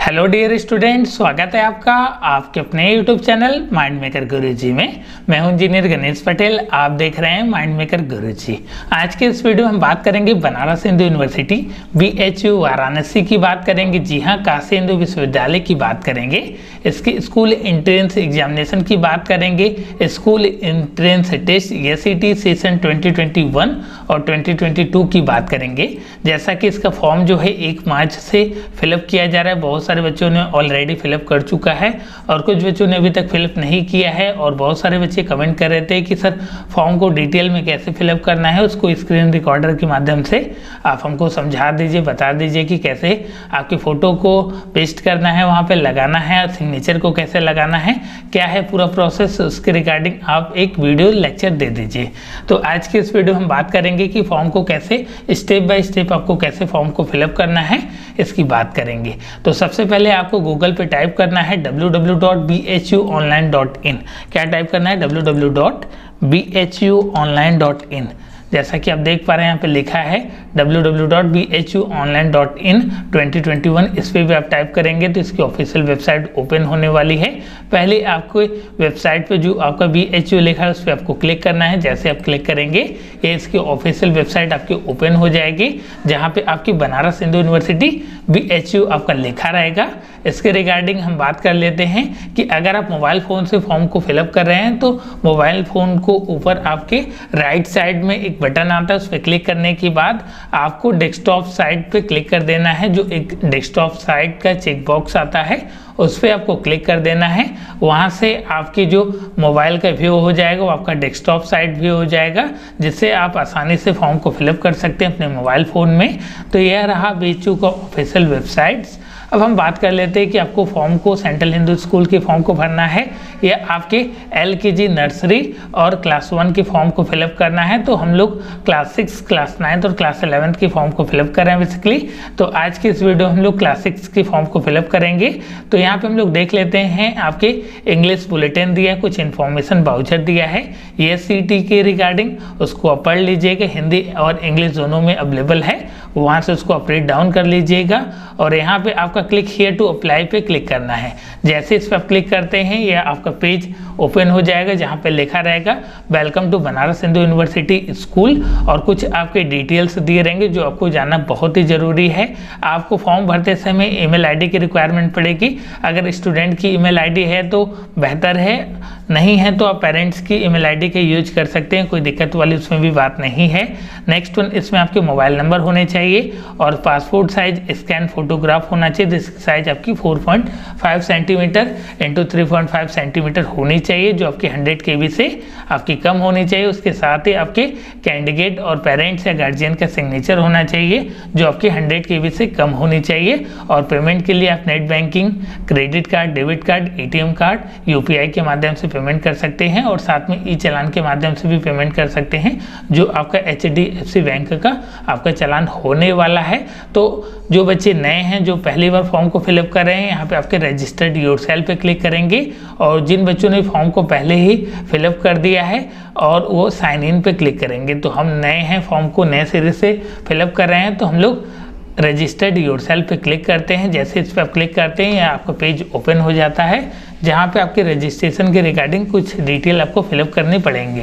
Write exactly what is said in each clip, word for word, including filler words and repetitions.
Hello dear student, स्वागत है आपका आपके अपने YouTube channel Mind Maker Guruji में। मैं हूं इंजीनियर गणेश पटेल, आप देख रहे हैं माइंड मेकर गुरुजी। आज के इस वीडियो में हम बात करेंगे Banaras Hindu University B H U Varanasi की बात करेंगे। जी हां, काशी हिंदू विश्वविद्यालय की बात करेंगे। इसकी स्कूल एंट्रेंस एग्जामिनेशन की बात करेंगे। School entrance test S E T session twenty twenty one और ट्वेंटी ट्वेंटी टू की बात करेंगे। जैसा कि इसका फॉर्म जो है एक मार्च से फिलअप किया जा रहा है। बहुत सारे बच्चों ने ऑलरेडी फिलअप कर चुका है और कुछ बच्चों ने अभी तक फिलअप नहीं किया है। और बहुत सारे बच्चे कमेंट कर रहे थे कि सर फॉर्म को डिटेल में कैसे फिलअप करना है, उसको स्क्रीन रिकॉर्डर के माध्यम से आप हमको समझा दीजिए, बता दीजिए कि कैसे आपकी फ़ोटो को पेस्ट करना है, वहाँ पे लगाना है, सिग्नेचर को कैसे लगाना है, क्या है पूरा प्रोसेस, उसके रिगार्डिंग आप एक वीडियो लेक्चर दे दीजिए। तो आज के इस वीडियो हम बात करेंगे कि फॉर्म को कैसे स्टेप बाय स्टेप आपको कैसे फॉर्म को फिलअप करना है, इसकी बात करेंगे। तो सबसे पहले आपको गूगल पे टाइप करना है W W W dot B H U online dot in. क्या टाइप करना है? W W W dot B H U online dot in. जैसा कि आप देख पा रहे हैं यहाँ पे लिखा है W W W dot B H U online dot in twenty twenty one. इस पर भी आप टाइप करेंगे तो इसकी ऑफिशियल वेबसाइट ओपन होने वाली है। पहले आपको वेबसाइट पे जो आपका बी एच यू लिखा है उस पर आपको क्लिक करना है। जैसे आप क्लिक करेंगे ये इसकी ऑफिशियल वेबसाइट आपकी ओपन हो जाएगी, जहाँ पे आपकी Banaras Hindu University B H U आपका लिखा रहेगा। इसके रिगार्डिंग हम बात कर लेते हैं कि अगर आप मोबाइल फ़ोन से फॉर्म को फिलअप कर रहे हैं तो मोबाइल फ़ोन को ऊपर आपके राइट साइड में एक बटन आता है, उस पर क्लिक करने के बाद आपको डेस्कटॉप साइट पे क्लिक कर देना है। जो एक डेस्कटॉप साइट का चेक बॉक्स आता है उस पर आपको क्लिक कर देना है। वहाँ से आपकी जो मोबाइल का व्यू हो जाएगा वो आपका डेस्कटॉप साइट व्यू हो जाएगा, जिससे आप आसानी से फॉर्म को फिलअप कर सकते हैं अपने मोबाइल फ़ोन में। तो यह रहा बी एच यू का ऑफिशियल वेबसाइट्स। अब हम बात कर लेते हैं कि आपको फॉर्म को सेंट्रल हिंदू स्कूल के फॉर्म को भरना है या आपके एल के जी नर्सरी और क्लास वन के फॉर्म को फिलअप करना है। तो हम लोग क्लास सिक्स, क्लास नाइन्थ और क्लास इलेवेंथ के फॉर्म को फिलअप कर रहे हैं बेसिकली। तो आज की इस वीडियो हम लोग क्लास सिक्स के फॉर्म को फिलअप करेंगे। तो यहाँ पे हम लोग देख लेते हैं आपके इंग्लिश बुलेटिन दिया है, कुछ इन्फॉर्मेशन बाउचर दिया है ये सी टी के रिगार्डिंग, उसको आप पढ़ लीजिएगा। हिंदी और इंग्लिश दोनों में अवेलेबल है, वहाँ से उसको अपडेट डाउन कर लीजिएगा। और यहाँ पे आपका क्लिक हियर टू अप्लाई पे क्लिक करना है। जैसे इस पर आप क्लिक करते हैं यह आपका पेज ओपन हो जाएगा, जहाँ पे लिखा रहेगा welcome to Banaras Hindu University school और कुछ आपके डिटेल्स दिए रहेंगे जो आपको जानना बहुत ही ज़रूरी है। आपको फॉर्म भरते समय ईमेल आईडी की रिक्वायरमेंट पड़ेगी। अगर स्टूडेंट की ईमेल आईडी है तो बेहतर है, नहीं है तो आप पेरेंट्स की ईमेल आईडी का यूज कर सकते हैं, कोई दिक्कत वाली उसमें भी बात नहीं है। नेक्स्ट वन, इसमें आपके मोबाइल नंबर होने चाहिए और पासपोर्ट साइज स्कैन फोटोग्राफ होना चाहिए जिसकी साइज आपकी four point five centimetre into three point five centimetre होनी चाहिए, जो आपकी हंड्रेड के बी से आपकी कम होनी चाहिए। उसके साथ ही आपके कैंडिडेट और पेरेंट्स या गार्जियन का सिग्नेचर होना चाहिए जो आपकी हंड्रेड के बी से कम होनी चाहिए। और पेमेंट के लिए आप net banking, credit card, debit card, A T M card, U P I के माध्यम से पेमेंट कर सकते हैं और साथ में ई चालान के माध्यम से भी पेमेंट कर सकते हैं जो आपका H D F C bank का आपका चालान होने वाला है। तो जो बच्चे नए हैं जो पहली बार फॉर्म को फिलअप कर रहे हैं, यहाँ पे आपके रजिस्टर्ड योरसेल्फ पे क्लिक करेंगे और जिन बच्चों ने फॉर्म को पहले ही फिलअप कर दिया है और वो साइन इन पे क्लिक करेंगे। तो हम नए हैं, फॉर्म को नए सिरे से फिलअप कर रहे हैं तो हम लोग रजिस्टर्ड योरसेल्फ पे क्लिक करते हैं। जैसे इस पर आप क्लिक करते हैं या आपका पेज ओपन हो जाता है, जहाँ पे आपके रजिस्ट्रेशन के रिगार्डिंग कुछ डिटेल आपको फिलअप करनी पड़ेंगे।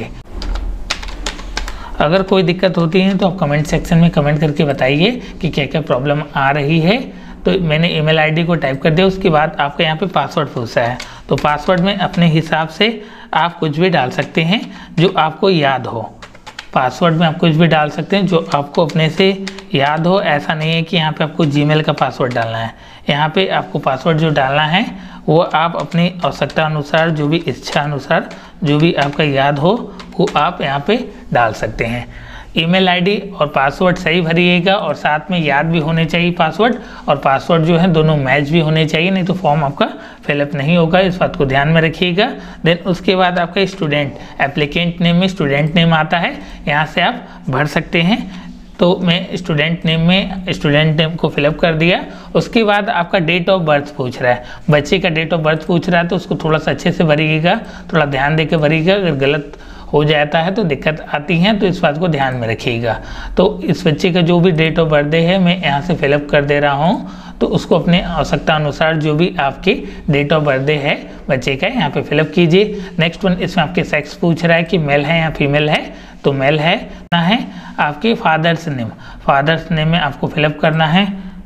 अगर कोई दिक्कत होती है तो आप कमेंट सेक्शन में कमेंट करके बताइए कि क्या क्या प्रॉब्लम आ रही है। तो मैंने ईमेल आईडी को टाइप कर दिया, उसके बाद आपका यहाँ पे पासवर्ड पूछा है तो पासवर्ड में अपने हिसाब से आप कुछ भी डाल सकते हैं जो आपको याद हो। पासवर्ड में आप कुछ भी डाल सकते हैं जो आपको अपने से याद हो। ऐसा नहीं है कि यहाँ पे आपको जीमेल का पासवर्ड डालना है। यहाँ पे आपको पासवर्ड जो डालना है वो आप अपनी आवश्यकता अनुसार, जो भी इच्छा अनुसार, जो भी आपका याद हो वो आप यहाँ पे डाल सकते हैं। ईमेल आईडी और पासवर्ड सही भरिएगा और साथ में याद भी होने चाहिए पासवर्ड, और पासवर्ड जो है दोनों मैच भी होने चाहिए, नहीं तो फॉर्म आपका फिलअप नहीं होगा। इस बात को ध्यान में रखिएगा। देन उसके बाद आपका स्टूडेंट एप्लीकेंट नेम में स्टूडेंट नेम आता है, यहाँ से आप भर सकते हैं। तो मैं स्टूडेंट नेम में स्टूडेंट नेम को फिलअप कर दिया। उसके बाद आपका डेट ऑफ बर्थ पूछ रहा है, बच्चे का डेट ऑफ बर्थ पूछ रहा है तो उसको थोड़ा सा अच्छे से भरिएगा, थोड़ा ध्यान दे के भरिएगा। अगर गलत हो जाता है तो दिक्कत आती है, तो इस बात को ध्यान में रखिएगा। तो इस बच्चे का जो भी डेट ऑफ बर्थडे है मैं यहाँ से फिलअप कर दे रहा हूँ। तो उसको अपने आवश्यकता अनुसार जो भी आपकी डेट ऑफ बर्थडे है बच्चे का यहाँ पे फिलअप कीजिए। नेक्स्ट वन, इसमें आपके सेक्स पूछ रहा है कि मेल है या फीमेल है, तो मेल है ना है। आपके फादर्स नेम, फादर्स नेम में आपको फिलअप करना है,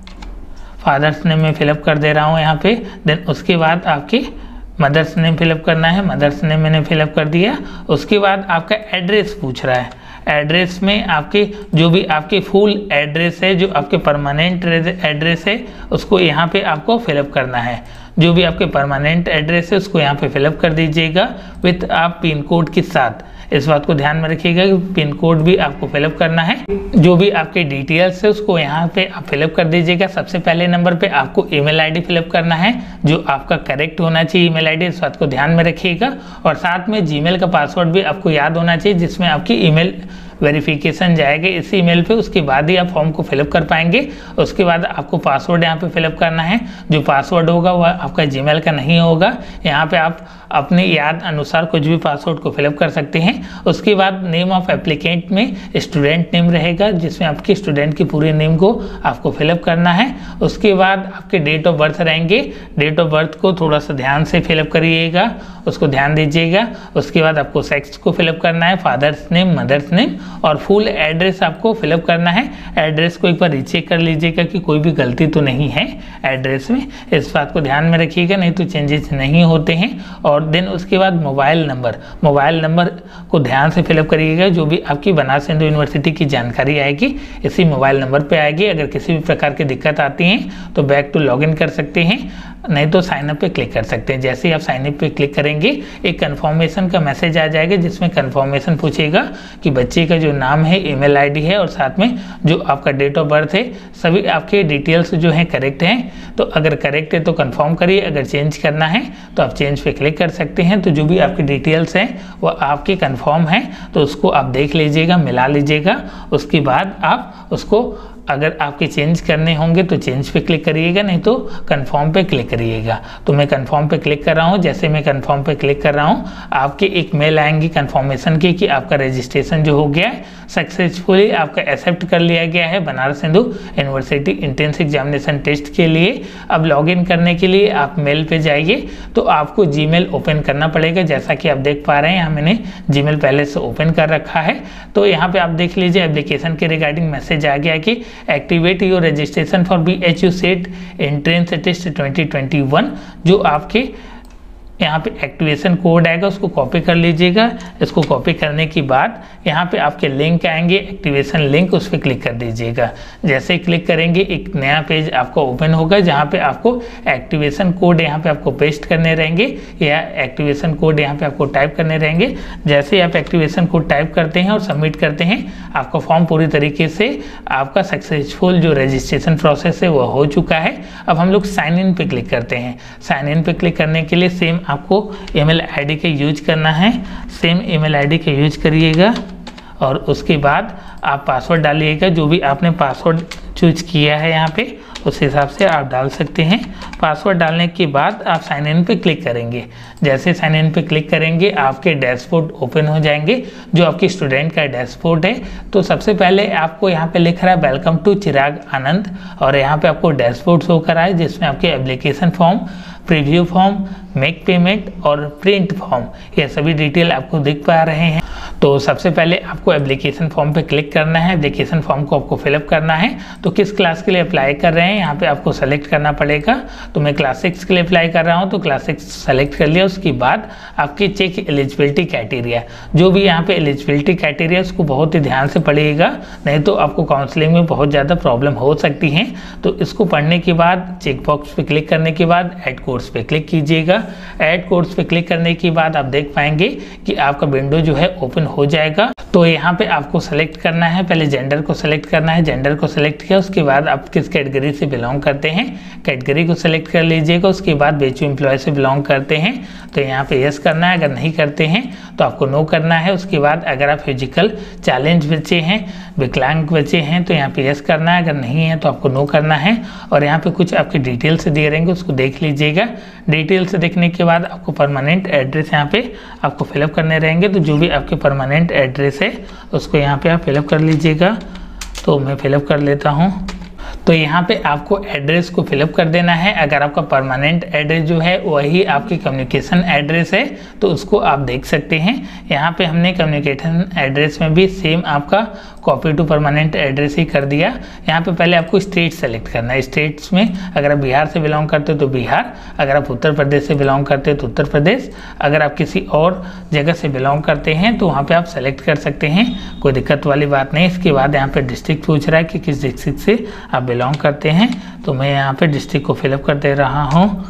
फादर्स नेम में फिलअप कर दे रहा हूँ यहाँ पे। देन उसके बाद आपकी मदर्स नेम फिलअप करना है, मदर्स नेम मैंने फिलअप कर दिया। उसके बाद आपका एड्रेस पूछ रहा है, एड्रेस में आपके जो भी आपके फुल एड्रेस है, जो आपके परमानेंट एड्रेस है उसको यहाँ पे आपको फिलअप करना है। जो भी आपके परमानेंट एड्रेस है उसको यहाँ पे फिलअप कर दीजिएगा विथ आप पिन कोड के साथ। इस बात को ध्यान में रखिएगा कि पिन कोड भी आपको फिलअप करना है। जो भी आपके डिटेल्स है उसको यहाँ पे आप फिलअप कर दीजिएगा। सबसे पहले नंबर पे आपको ईमेल आईडी फिलअप करना है जो आपका करेक्ट होना चाहिए ईमेल आईडी, इस बात को ध्यान में रखिएगा। और साथ में जीमेल का पासवर्ड भी आपको याद होना चाहिए जिसमें आपकी ईमेल वेरिफिकेशन जाएगा इस ईमेल पे, उसके बाद ही आप फॉर्म को फिलअप कर पाएंगे। उसके बाद आपको पासवर्ड यहाँ पे फिलअप करना है। जो पासवर्ड होगा वह आपका जीमेल का नहीं होगा। यहाँ पे आप अपने याद अनुसार कुछ भी पासवर्ड को फिलअप कर सकते हैं। उसके बाद नेम ऑफ एप्लीकेंट में स्टूडेंट नेम रहेगा जिसमें आपके स्टूडेंट की पूरे नेम को आपको फिलअप करना है। उसके बाद आपके डेट ऑफ बर्थ रहेंगे, डेट ऑफ बर्थ को थोड़ा सा ध्यान से फिलअप करिएगा, उसको ध्यान दीजिएगा। उसके बाद आपको सेक्स को फिलअप करना है, फादर्स नेम, मदर्स नेम और फुल एड्रेस आपको फिलअप करना है। एड्रेस को एक बार रीचेक कर लीजिएगा कि कोई भी गलती तो नहीं है एड्रेस में, इस बात को ध्यान में रखिएगा, नहीं तो चेंजेस नहीं होते हैं। और देन उसके बाद मोबाइल नंबर, मोबाइल नंबर को ध्यान से फिलअप करिएगा। जो भी आपकी बनारस हिंदू यूनिवर्सिटी की जानकारी आएगी इसी मोबाइल नंबर पे आएगी। अगर किसी भी प्रकार की दिक्कत आती है तो बैक टू लॉगिन कर सकते हैं, नहीं तो साइन अप पे क्लिक कर सकते हैं। जैसे ही आप साइन अप पे क्लिक करेंगे एक कंफर्मेशन का मैसेज आ जाएगा जिसमें कंफर्मेशन पूछेगा कि बच्चे का जो नाम है, ईमेल आईडी है और साथ में जो आपका डेट ऑफ बर्थ है, सभी आपके डिटेल्स जो हैं करेक्ट हैं। तो अगर करेक्ट है तो कंफर्म करिए, अगर चेंज करना है तो आप चेंज पे क्लिक कर सकते हैं। तो जो भी आपकी डिटेल्स हैं वो आपके कंफर्म हैं तो उसको आप देख लीजिएगा, मिला लीजिएगा। उसके बाद आप उसको अगर आपके चेंज करने होंगे तो चेंज पे क्लिक करिएगा, नहीं तो कंफर्म पे क्लिक करिएगा। तो मैं कंफर्म पे क्लिक कर रहा हूँ। जैसे मैं कंफर्म पे क्लिक कर रहा हूँ आपके एक मेल आएंगी कंफर्मेशन की कि आपका रजिस्ट्रेशन जो हो गया है सक्सेसफुली आपका एक्सेप्ट कर लिया गया है Banaras Hindu University entrance examination test के लिए। अब लॉगिन करने के लिए आप मेल पे जाइए तो आपको जीमेल ओपन करना पड़ेगा। जैसा कि आप देख पा रहे हैं यहाँ मैंने जीमेल पहले से ओपन कर रखा है। तो यहाँ पे आप देख लीजिए एप्लीकेशन के रिगार्डिंग मैसेज आ गया कि activate your registration for B H U SET entrance test twenty twenty one. जो आपके यहाँ पे एक्टिवेशन कोड आएगा उसको कॉपी कर लीजिएगा। इसको कॉपी करने के बाद यहाँ पे आपके लिंक आएंगे, एक्टिवेशन लिंक, उस पर क्लिक कर दीजिएगा। जैसे ही क्लिक करेंगे एक नया पेज आपको ओपन होगा जहाँ पे आपको एक्टिवेशन कोड यहाँ पे आपको पेस्ट करने रहेंगे या एक्टिवेशन कोड यहाँ पे आपको टाइप करने रहेंगे। जैसे ही आप एक्टिवेशन कोड टाइप करते हैं और सबमिट करते हैं आपका फॉर्म पूरी तरीके से आपका सक्सेसफुल जो रजिस्ट्रेशन प्रोसेस है वो हो चुका है। अब हम लोग साइन इन पे क्लिक करते हैं। साइन इन पे क्लिक करने के लिए सेम आपको ईमेल आईडी का यूज करना है, सेम ईमेल आईडी का यूज करिएगा और उसके बाद आप पासवर्ड डालिएगा। जो भी आपने पासवर्ड चूज किया है यहाँ पे उस हिसाब से आप डाल सकते हैं। पासवर्ड डालने के बाद आप साइन इन पे क्लिक करेंगे। जैसे साइन इन पे क्लिक करेंगे आपके डैशबोर्ड ओपन हो जाएंगे, जो आपके स्टूडेंट का डैशबोर्ड है। तो सबसे पहले आपको यहाँ पे लिख रहा है वेलकम टू चिराग आनंद और यहाँ पे आपको डैशबोर्ड शो करा है जिसमें आपके application form, preview form, make payment और प्रिंट फॉर्म ये सभी डिटेल आपको दिख पा रहे हैं। तो सबसे पहले आपको एप्लीकेशन फॉर्म पे क्लिक करना है, एप्लीकेशन फॉर्म को आपको फिलअप करना है। तो किस क्लास के लिए अप्लाई कर रहे हैं यहाँ पे आपको सेलेक्ट करना पड़ेगा। तो मैं क्लास सिक्स के लिए अप्लाई कर रहा हूँ तो क्लास सिक्स सेलेक्ट कर लिया। उसके बाद आपकी चेक एलिजिबिलिटी क्राइटेरिया, जो भी यहाँ पे एलिजिबिलिटी क्राइटेरिया उसको बहुत ही ध्यान से पढ़िएगा, नहीं तो आपको काउंसलिंग में बहुत ज़्यादा प्रॉब्लम हो सकती है। तो इसको पढ़ने के बाद चेक बॉक्स पे क्लिक करने के बाद ऐड कोर्स पे क्लिक कीजिएगा। ऐड कोर्स पे क्लिक करने के बाद आप देख पाएंगे कि आपका विंडो जो है ओपन हो जाएगा। तो यहाँ पे आपको सेलेक्ट करना है, पहले जेंडर को सेलेक्ट करना है। जेंडर को सेलेक्ट किया उसके बाद आप किस कैटेगरी से बिलोंग करते हैं कैटेगरी को सेलेक्ट कर लीजिएगा। उसके बाद बेचू एम्प्लॉय से बिलोंग करते हैं तो यहाँ पे यस करना है, अगर नहीं करते हैं तो आपको नो करना है। उसके बाद अगर आप फिजिकल चैलेंज बच्चे हैं, विकलांग बच्चे हैं तो यहाँ पे यस करना है, अगर नहीं है तो आपको नो करना है। और यहाँ पे कुछ आपके डिटेल्स दिए रहेंगे उसको देख लीजिएगा। डिटेल्स देखने के बाद आपको परमानेंट एड्रेस यहाँ पे आपको फिलअप करने रहेंगे। तो जो भी आपके परमानेंट एड्रेस है उसको यहाँ पे आप फिलअप कर लीजिएगा। तो मैं फिलअप कर लेता हूँ। तो यहाँ पे आपको एड्रेस को फिलअप कर देना है। अगर आपका परमानेंट एड्रेस जो है वही आपकी कम्युनिकेशन एड्रेस है तो उसको आप देख सकते हैं। यहाँ पे हमने कम्युनिकेशन एड्रेस में भी सेम आपका कॉपी टू परमानेंट एड्रेस ही कर दिया। यहाँ पे पहले आपको स्टेट सेलेक्ट करना है। स्टेट्स में अगर आप बिहार से बिलोंग करते हो तो बिहार, अगर आप उत्तर प्रदेश से बिलोंग करते हो तो उत्तर प्रदेश, अगर आप किसी और जगह से बिलोंग करते हैं तो वहाँ पे आप सेलेक्ट कर सकते हैं, कोई दिक्कत वाली बात नहीं। इसके बाद यहाँ पे डिस्ट्रिक्ट पूछ रहा है कि किस डिस्ट्रिक्ट से आप बिलोंग करते हैं, तो मैं यहाँ पे डिस्ट्रिक्ट को फिलअप कर दे रहा हूँ।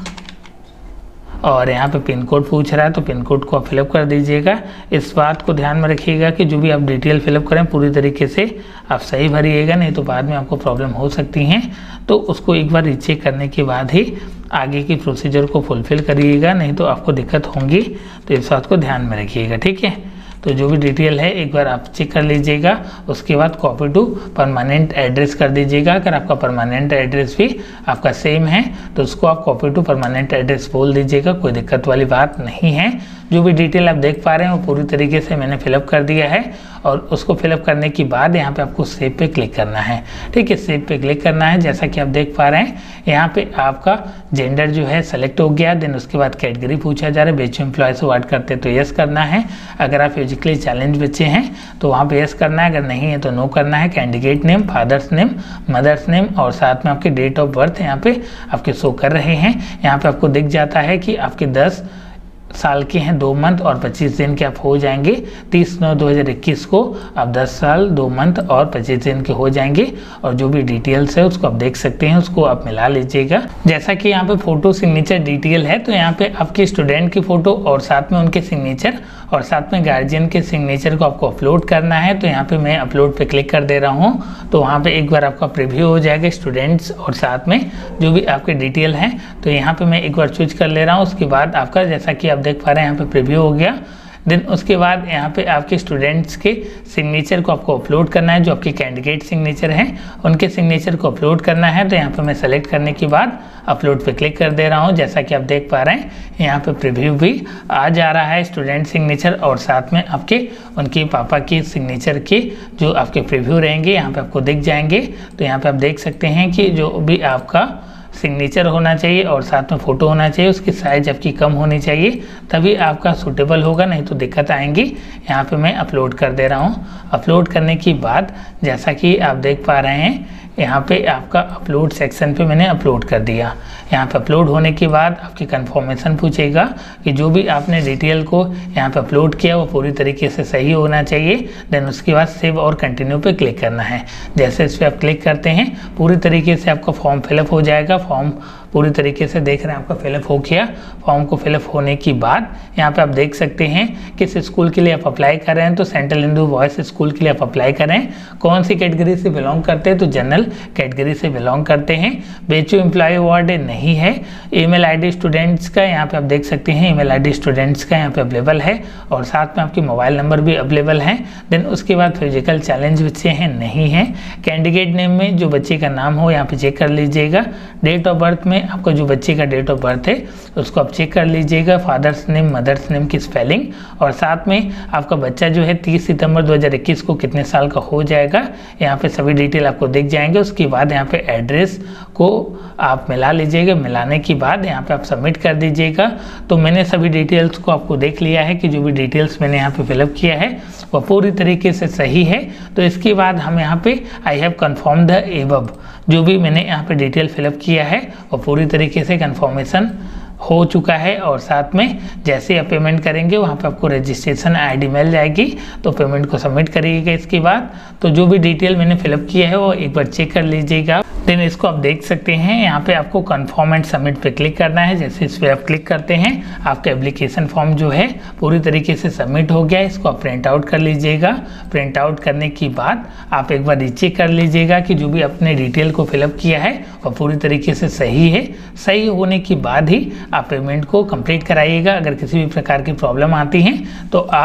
और यहाँ पे पिन कोड पूछ रहा है तो पिन कोड को आप फिलअप कर दीजिएगा। इस बात को ध्यान में रखिएगा कि जो भी आप डिटेल फिलअप करें पूरी तरीके से आप सही भरिएगा, नहीं तो बाद में आपको प्रॉब्लम हो सकती हैं। तो उसको एक बार रीचेक करने के बाद ही आगे की प्रोसीजर को फुलफ़िल करिएगा, नहीं तो आपको दिक्कत होंगी। तो इस बात को ध्यान में रखिएगा, ठीक है। तो जो भी डिटेल है एक बार आप चेक कर लीजिएगा। उसके बाद कॉपी टू परमानेंट एड्रेस कर दीजिएगा। अगर आपका परमानेंट एड्रेस भी आपका सेम है तो उसको आप कॉपी टू परमानेंट एड्रेस बोल दीजिएगा, कोई दिक्कत वाली बात नहीं है। जो भी डिटेल आप देख पा रहे हैं वो पूरी तरीके से मैंने फिलअप कर दिया है। और उसको फिलअप करने के बाद यहाँ पे आपको सेव पे क्लिक करना है, ठीक है। सेव पे क्लिक करना है। जैसा कि आप देख पा रहे हैं यहाँ पे आपका जेंडर जो है सेलेक्ट हो गया। देन उसके बाद कैटेगरी पूछा जा रहा है, बेचो एम्प्लॉय से वर्ड करते हैं तो यस करना है। अगर आप फिजिकली चैलेंज बच्चे हैं तो वहाँ पे यस करना है, अगर नहीं है तो नो करना है। Candidate name, father's name, mother's name और साथ में आपके डेट ऑफ बर्थ यहाँ पे आपके शो कर रहे हैं। यहाँ पे आपको दिख जाता है कि आपके दस साल के हैं, दो मंथ और पच्चीस दिन के आप हो जाएंगे। तीस नौ दो हज़ार इक्कीस को आप दस साल दो मंथ और पच्चीस दिन के हो जाएंगे। और जो भी डिटेल्स है उसको आप देख सकते हैं, उसको आप मिला लीजिएगा। जैसा कि यहाँ पे फ़ोटो सिग्नेचर डिटेल है तो यहाँ पे आपके स्टूडेंट की फ़ोटो और साथ में उनके सिग्नेचर और साथ में गार्जियन के सिग्नेचर को आपको अपलोड करना है। तो यहाँ पे मैं अपलोड पे क्लिक कर दे रहा हूँ। तो वहाँ पे एक बार आपका प्रीव्यू हो जाएगा स्टूडेंट्स और साथ में जो भी आपके डिटेल हैं। तो यहाँ पे मैं एक बार चूज कर ले रहा हूँ। उसके बाद आपका जैसा कि आप देख पा रहे हैं यहाँ पे प्रीव्यू हो गया। देन उसके बाद यहाँ पे आपके स्टूडेंट्स के सिग्नेचर को आपको अपलोड करना है। जो आपके कैंडिडेट सिग्नेचर हैं उनके सिग्नेचर को अपलोड करना है। तो यहाँ पे मैं सेलेक्ट करने के बाद अपलोड पे क्लिक कर दे रहा हूँ। जैसा कि आप देख पा रहे हैं यहाँ पे प्रीव्यू भी आ जा रहा है, स्टूडेंट सिग्नेचर और साथ में आपके उनके पापा की सिग्नेचर के जो आपके प्रीव्यू रहेंगे यहाँ पे आपको दिख जाएंगे। तो यहाँ पे आप देख सकते हैं कि जो भी आपका सिग्नेचर होना चाहिए और साथ में फ़ोटो होना चाहिए, उसकी साइज आपकी कम होनी चाहिए, तभी आपका सूटेबल होगा, नहीं तो दिक्कत आएंगी। यहाँ पे मैं अपलोड कर दे रहा हूँ। अपलोड करने के बाद जैसा कि आप देख पा रहे हैं यहाँ पे आपका अपलोड सेक्शन पे मैंने अपलोड कर दिया। यहाँ पे अपलोड होने के बाद आपकी कंफर्मेशन पूछेगा कि जो भी आपने डिटेल को यहाँ पे अपलोड किया वो पूरी तरीके से सही होना चाहिए। देन उसके बाद सेव और कंटिन्यू पे क्लिक करना है। जैसे इस पर आप क्लिक करते हैं पूरी तरीके से आपका फॉर्म फिलअप हो जाएगा। फॉर्म पूरी तरीके से देख रहे हैं आपका फिलअप हो गया। फॉर्म को फिलअप होने के बाद यहाँ पे आप देख सकते हैं किस स्कूल के लिए आप अप्लाई कर रहे हैं। तो सेंट्रल हिंदू बॉयज़ स्कूल के लिए आप अप्लाई कर रहे हैं। कौन सी कैटेगरी से बिलोंग करते हैं तो जनरल कैटेगरी से बिलोंग करते हैं। बेचो एम्प्लॉय अवार्ड नहीं है। ईमेल आईडी स्टूडेंट्स का यहाँ पे आप देख सकते हैं, ईमेल आईडी स्टूडेंट्स का यहाँ पे अवेलेबल है और साथ में आपकी मोबाइल नंबर भी अवेलेबल है। देन उसके बाद फिजिकल चैलेंज बच्चे हैं नहीं है। कैंडिडेट नेम में जो बच्चे का नाम हो यहाँ पे चेक कर लीजिएगा। डेट ऑफ बर्थ में आपका जो बच्चे का डेट ऑफ बर्थ है उसको आप चेक कर लीजिएगा। फादर्स नेम, मदर्स नेम की स्पेलिंग और साथ में आपका बच्चा जो है तीस सितंबर दो हज़ार इक्कीस को कितने साल का हो जाएगा, यहाँ पे सभी डिटेल आपको दिख जाएंगे। उसके बाद यहाँ पे एड्रेस को आप मिला लीजिएगा। मिलाने के बाद यहाँ पे आप सबमिट कर दीजिएगा। तो मैंने सभी डिटेल्स को आपको देख लिया है कि जो भी डिटेल्स मैंने यहाँ पे फिलअप किया है वह पूरी तरीके से सही है। तो इसके बाद हम यहाँ पे I have confirm the above, जो भी मैंने यहाँ पे डिटेल फिलअप किया है वो पूरी तरीके से कन्फर्मेशन हो चुका है। और साथ में जैसे आप पेमेंट करेंगे वहाँ पे आपको रजिस्ट्रेशन आईडी मिल जाएगी, तो पेमेंट को सबमिट करिएगा। इसके बाद तो जो भी डिटेल मैंने फिलअप किया है वो एक बार चेक कर लीजिएगा। देन इसको आप देख सकते हैं यहाँ पे आपको कन्फर्म एंड सबमिट पे क्लिक करना है। जैसे इस पर आप क्लिक करते हैं आपका एप्लीकेशन फॉर्म जो है पूरी तरीके से सबमिट हो गया है। इसको आप प्रिंट आउट कर लीजिएगा। प्रिंट आउट करने के बाद आप एक बार रीचेक कर लीजिएगा कि जो भी अपने डिटेल को फिलअप किया है वह पूरी तरीके से सही है। सही होने के बाद ही आप पेमेंट को कंप्लीट कराइएगा। अगर किसी भी प्रकार की प्रॉब्लम आती हैं तो आप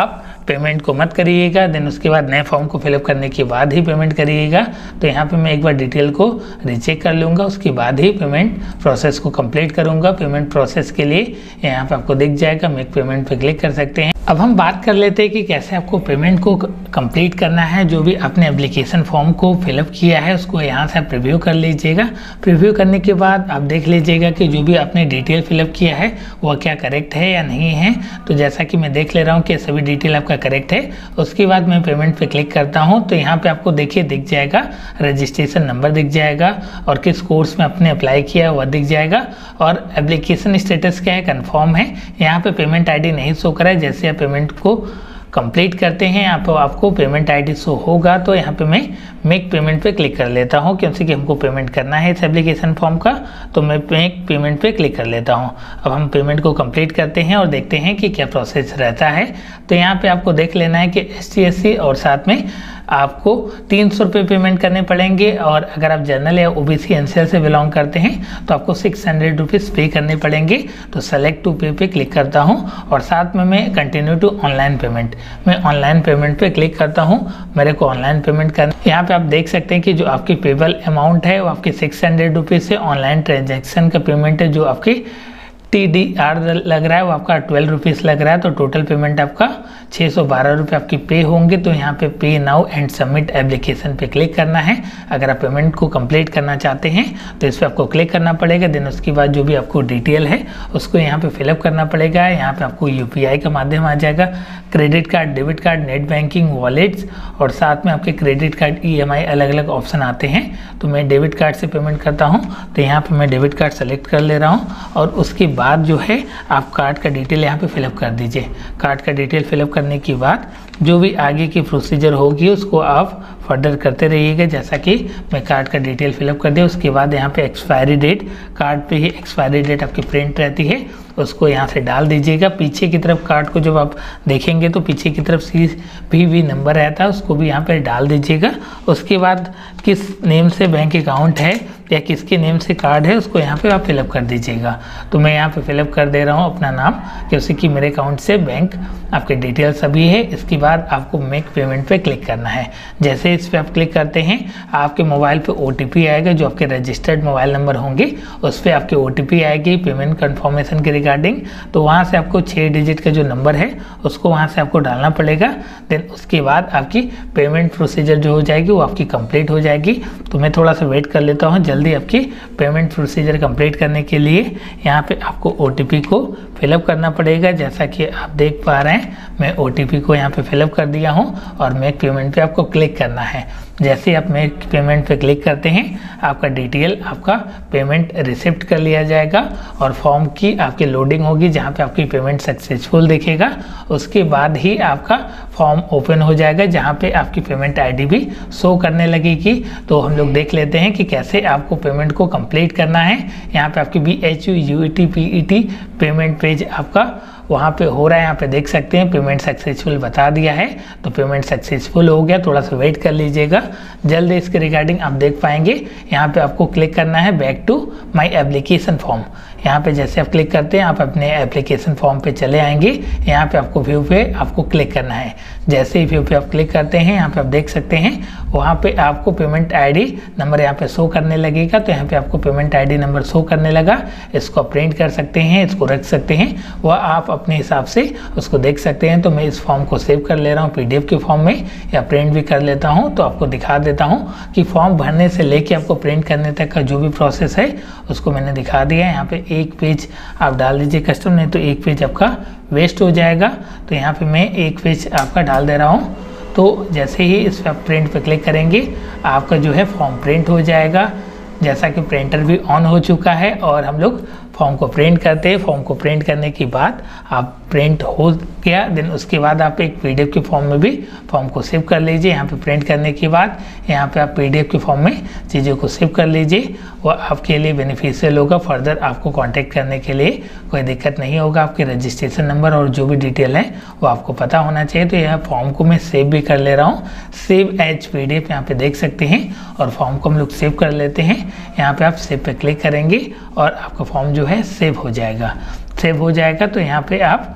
पेमेंट को मत करिएगा, देन उसके बाद नए फॉर्म को फिलअप करने के बाद ही पेमेंट करिएगा। तो यहाँ पे मैं एक बार डिटेल को रीचेक कर लूँगा, उसके बाद ही पेमेंट प्रोसेस को कंप्लीट करूँगा। पेमेंट प्रोसेस के लिए यहाँ पे आपको दिख जाएगा, मेक पेमेंट पे क्लिक कर सकते हैं। अब हम बात कर लेते हैं कि कैसे आपको पेमेंट को कंप्लीट करना है। जो भी आपने एप्लीकेशन फॉर्म को फिलअप किया है उसको यहाँ से आप प्रीव्यू कर लीजिएगा। प्रीव्यू करने के बाद आप देख लीजिएगा कि जो भी आपने डिटेल फिलअप किया है वह क्या करेक्ट है या नहीं है। तो जैसा कि मैं देख ले रहा हूँ कि सभी डिटेल आपका करेक्ट है। उसके बाद मैं पेमेंट पे क्लिक करता हूँ तो यहाँ पे आपको देखिए दिख जाएगा, रजिस्ट्रेशन नंबर दिख जाएगा और किस कोर्स में आपने अप्लाई किया वह दिख जाएगा, और एप्लीकेशन स्टेटस क्या है, कन्फर्म है। यहाँ पे पेमेंट आई डी नहीं शो करा है। जैसे पेमेंट को कंप्लीट करते हैं यहाँ पर आपको पेमेंट आईडी शो होगा। तो यहाँ पे मैं मेक पेमेंट पे क्लिक कर लेता हूँ, क्योंकि हमको पेमेंट करना है इस एप्लीकेशन फॉर्म का। तो मैं मेक पेमेंट पे क्लिक कर लेता हूँ। अब हम पेमेंट को कंप्लीट करते हैं और देखते हैं कि क्या प्रोसेस रहता है। तो यहाँ पे आपको देख लेना है कि एस टी एस सी और साथ में आपको तीन सौ रुपये पेमेंट करने पड़ेंगे, और अगर आप जनरल या ओबीसी एनसीएल से बिलोंग करते हैं तो आपको सिक्स हंड्रेड रुपीज़ पे करने पड़ेंगे। तो सेलेक्ट टू पे पे क्लिक करता हूं और साथ में मैं कंटिन्यू टू ऑनलाइन पेमेंट, मैं ऑनलाइन पेमेंट पे क्लिक करता हूं। मेरे को ऑनलाइन पेमेंट करना, यहाँ पे आप देख सकते हैं कि जो आपकी पेबल अमाउंट है वो आपकी सिक्स हंड्रेड रुपीज़ से ऑनलाइन ट्रांजेक्शन का पेमेंट है जो आपकी टी डी आर लग रहा है वो आपका ट्वेल्व रुपीज़ लग रहा है। तो टोटल पेमेंट आपका छः सौ बारह रुपये आपकी पे होंगे। तो यहाँ पे pay now and submit application पे क्लिक करना है। अगर आप पेमेंट को कंप्लीट करना चाहते हैं तो इस पर आपको क्लिक करना पड़ेगा। देन उसके बाद जो भी आपको डिटेल है उसको यहाँ पे फिलअप करना पड़ेगा। यहाँ पे आपको यूपीआई का माध्यम आ जाएगा, credit card, debit card, net banking, wallets और साथ में आपके क्रेडिट कार्ड, ईएमआई अलग अलग ऑप्शन आते हैं। तो मैं डेबिट कार्ड से पेमेंट करता हूँ। तो यहाँ पर मैं डेबिट कार्ड सेलेक्ट कर ले रहा हूँ और उसके बाद जो है आप कार्ड का डिटेल यहाँ पे फिलअप कर दीजिए। कार्ड का डिटेल फिलअप करने के बाद जो भी आगे की प्रोसीजर होगी उसको आप फर्दर करते रहिएगा। जैसा कि मैं कार्ड का डिटेल फिलअप कर दिया, उसके बाद यहाँ पे एक्सपायरी डेट, कार्ड पे ही एक्सपायरी डेट आपकी प्रिंट रहती है, उसको यहाँ से डाल दीजिएगा। पीछे की तरफ कार्ड को जब आप देखेंगे तो पीछे की तरफ सी भी वी नंबर रहता है, उसको भी यहाँ पे डाल दीजिएगा। उसके बाद किस नेम से बैंक अकाउंट है या किसके नेम से कार्ड है उसको यहाँ पे आप फिलअप कर दीजिएगा। तो मैं यहाँ पे फिलअप कर दे रहा हूँ अपना नाम, जैसे कि मेरे अकाउंट से बैंक आपके डिटेल सभी है। इसके बाद आपको मेक पेमेंट पे क्लिक करना है। जैसे इस पर आप क्लिक करते हैं आपके मोबाइल पे ओ टी पी आएगा, जो आपके रजिस्टर्ड मोबाइल नंबर होंगे उस पर आपके ओ टी पी आएगी पेमेंट कन्फर्मेशन के रिगार्डिंग। तो वहाँ से आपको छः डिजिट का जो नंबर है उसको वहाँ से आपको डालना पड़ेगा। देन उसके बाद आपकी पेमेंट प्रोसीजर जो हो जाएगी वो आपकी कंप्लीट हो जाएगी। तो मैं थोड़ा सा वेट कर लेता हूँ। जल्दी आपकी पेमेंट प्रोसीजर कंप्लीट करने के लिए यहाँ पे आपको ओ टी पी को फिलअप करना पड़ेगा। जैसा कि आप देख पा रहे हैं मैं ओ टी पी को यहाँ पे फिलअप कर दिया हूँ और मेक पेमेंट पे आपको क्लिक करना है। जैसे आप मेक पेमेंट पे क्लिक करते हैं आपका डिटेल, आपका पेमेंट रिसिप्ट कर लिया जाएगा और फॉर्म की आपकी लोडिंग होगी जहाँ पे आपकी पेमेंट सक्सेसफुल दिखेगा। उसके बाद ही आपका फॉर्म ओपन हो जाएगा जहाँ पे आपकी पेमेंट आईडी भी शो करने लगेगी। तो हम लोग देख लेते हैं कि कैसे आपको पेमेंट को कंप्लीट करना है। यहाँ पे आपकी B H U U E T P E T payment page आपका वहाँ पे हो रहा है। यहाँ पे देख सकते हैं पेमेंट सक्सेसफुल बता दिया है। तो पेमेंट सक्सेसफुल हो गया, थोड़ा सा वेट कर लीजिएगा, जल्द इसके रिगार्डिंग आप देख पाएंगे। यहाँ पे आपको क्लिक करना है back to my application form. यहाँ पे जैसे आप क्लिक करते हैं आप अपने एप्लीकेशन फॉर्म पे चले आएंगे। यहाँ पे आपको व्यू पे आपको क्लिक करना है। जैसे ही व्यू पे आप क्लिक करते हैं यहाँ पे आप देख सकते हैं वहाँ पे आपको पेमेंट आईडी नंबर यहाँ पे शो करने लगेगा। तो यहाँ पे आपको पेमेंट आईडी नंबर शो करने लगा। इसको प्रिंट कर सकते हैं, इसको रख सकते हैं, वह आप अपने हिसाब से उसको देख सकते हैं। तो मैं इस फॉर्म को सेव कर ले रहा हूँ पीडीएफ के फॉर्म में या प्रिंट भी कर लेता हूँ। तो आपको दिखा देता हूँ कि फॉर्म भरने से लेके आपको प्रिंट करने तक का जो भी प्रोसेस है उसको मैंने दिखा दिया है। यहाँ पे एक पेज आप डाल दीजिए कस्टम, नहीं तो एक पेज आपका वेस्ट हो जाएगा। तो यहाँ पे मैं एक पेज आपका डाल दे रहा हूँ। तो जैसे ही इस पर प्रिंट पे क्लिक करेंगे आपका जो है फॉर्म प्रिंट हो जाएगा। जैसा कि प्रिंटर भी ऑन हो चुका है और हम लोग फॉर्म को प्रिंट करते हैं। फॉर्म को प्रिंट करने के बाद आप प्रिंट हो गया, देन उसके बाद आप एक पीडीएफ के फॉर्म में भी फॉर्म को सेव कर लीजिए। यहाँ पे प्रिंट करने के बाद यहाँ पे आप पीडीएफ के फॉर्म में चीज़ों को सेव कर लीजिए, वो आपके लिए बेनिफिशियल होगा। फर्दर आपको कांटेक्ट करने के लिए कोई दिक्कत नहीं होगा। आपके रजिस्ट्रेशन नंबर और जो भी डिटेल है वो आपको पता होना चाहिए। तो यह फॉर्म को मैं सेव भी कर ले रहा हूँ, सेव एज पीडीएफ यहाँ पे देख सकते हैं और फॉर्म को हम लोग सेव कर लेते हैं। यहाँ पे आप सेव पे क्लिक करेंगे और आपका फॉर्म जो है सेव हो जाएगा। सेव हो जाएगा तो यहाँ पे आप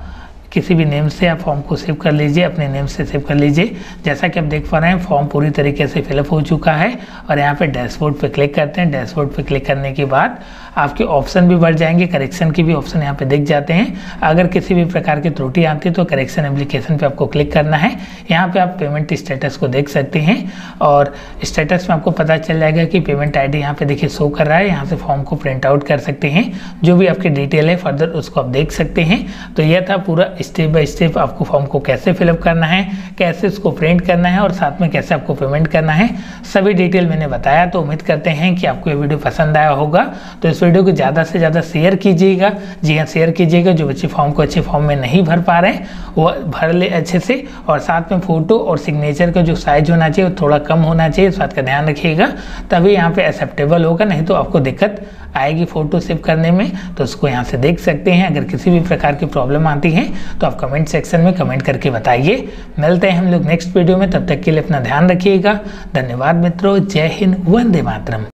किसी भी नेम से आप फॉर्म को सेव कर लीजिए, अपने नेम से सेव कर लीजिए। जैसा कि आप देख पा रहे हैं फॉर्म पूरी तरीके से फिलअप हो चुका है और यहाँ पे डैशबोर्ड पे क्लिक करते हैं। डैशबोर्ड पे क्लिक करने के बाद आपके ऑप्शन भी बढ़ जाएंगे, करेक्शन की भी ऑप्शन यहाँ पे दिख जाते हैं। अगर किसी भी प्रकार की त्रुटि आती है तो करेक्शन एप्लीकेशन पे आपको क्लिक करना है। यहाँ पे आप पेमेंट स्टेटस को देख सकते हैं और स्टेटस में आपको पता चल जाएगा कि पेमेंट आईडी यहाँ पे देखिए शो कर रहा है। यहाँ से फॉर्म को प्रिंट आउट कर सकते हैं, जो भी आपकी डिटेल है फर्दर उसको आप देख सकते हैं। तो यह था पूरा स्टेप बाय स्टेप आपको फॉर्म को कैसे फिलअप करना है, कैसे उसको प्रिंट करना है और साथ में कैसे आपको पेमेंट करना है, सभी डिटेल मैंने बताया। तो उम्मीद करते हैं कि आपको ये वीडियो पसंद आया होगा। तो इस वीडियो को ज़्यादा से ज़्यादा शेयर कीजिएगा। जी हाँ, शेयर कीजिएगा। जो बच्चे फॉर्म को अच्छे फॉर्म में नहीं भर पा रहे हैं वो भर ले अच्छे से, और साथ में फ़ोटो और सिग्नेचर का जो साइज होना चाहिए वो थोड़ा कम होना चाहिए, इस बात का ध्यान रखिएगा, तभी यहाँ पे एक्सेप्टेबल होगा। नहीं तो आपको दिक्कत आएगी फ़ोटो सेव करने में। तो उसको यहाँ से देख सकते हैं। अगर किसी भी प्रकार की प्रॉब्लम आती है तो आप कमेंट सेक्शन में कमेंट करके बताइए। मिलते हैं हम लोग नेक्स्ट वीडियो में, तब तक के लिए अपना ध्यान रखिएगा। धन्यवाद मित्रों, जय हिंद, वंदे मातरम।